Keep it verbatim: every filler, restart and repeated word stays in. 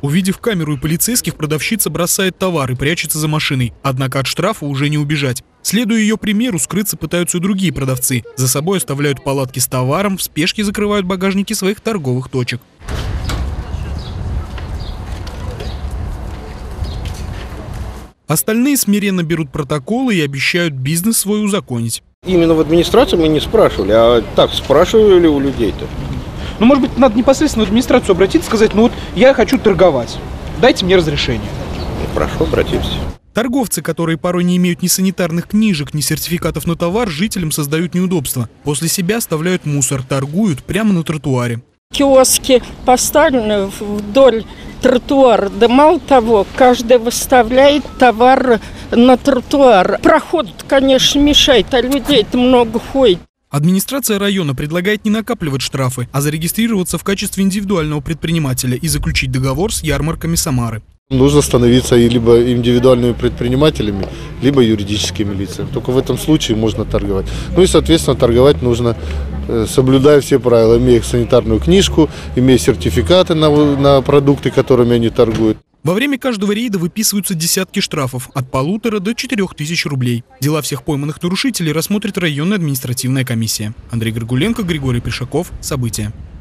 Увидев камеру и полицейских, продавщица бросает товар и прячется за машиной. Однако от штрафа уже не убежать. Следуя ее примеру, скрыться пытаются и другие продавцы. За собой оставляют палатки с товаром, в спешке закрывают багажники своих торговых точек. Остальные смиренно берут протоколы и обещают бизнес свой узаконить. Именно в администрации мы не спрашивали, а так спрашивали у людей-то. Ну, может быть, надо непосредственно в администрацию обратиться, сказать, ну вот я хочу торговать, дайте мне разрешение. Ну, прошу, обратимся. Торговцы, которые порой не имеют ни санитарных книжек, ни сертификатов на товар, жителям создают неудобства. После себя оставляют мусор, торгуют прямо на тротуаре. Киоски поставлены вдоль тротуара, да мало того, каждый выставляет товар на тротуар. Проход, конечно, мешает, а людей-то много ходит. Администрация района предлагает не накапливать штрафы, а зарегистрироваться в качестве индивидуального предпринимателя и заключить договор с ярмарками Самары. Нужно становиться либо индивидуальными предпринимателями, либо юридическими лицами. Только в этом случае можно торговать. Ну и, соответственно, торговать нужно, соблюдая все правила, имея санитарную книжку, имея сертификаты на, на продукты, которыми они торгуют. Во время каждого рейда выписываются десятки штрафов от полутора до четырех тысяч рублей. Дела всех пойманных нарушителей рассмотрит районная административная комиссия. Андрей Горгуленко, Григорий Пришаков. События.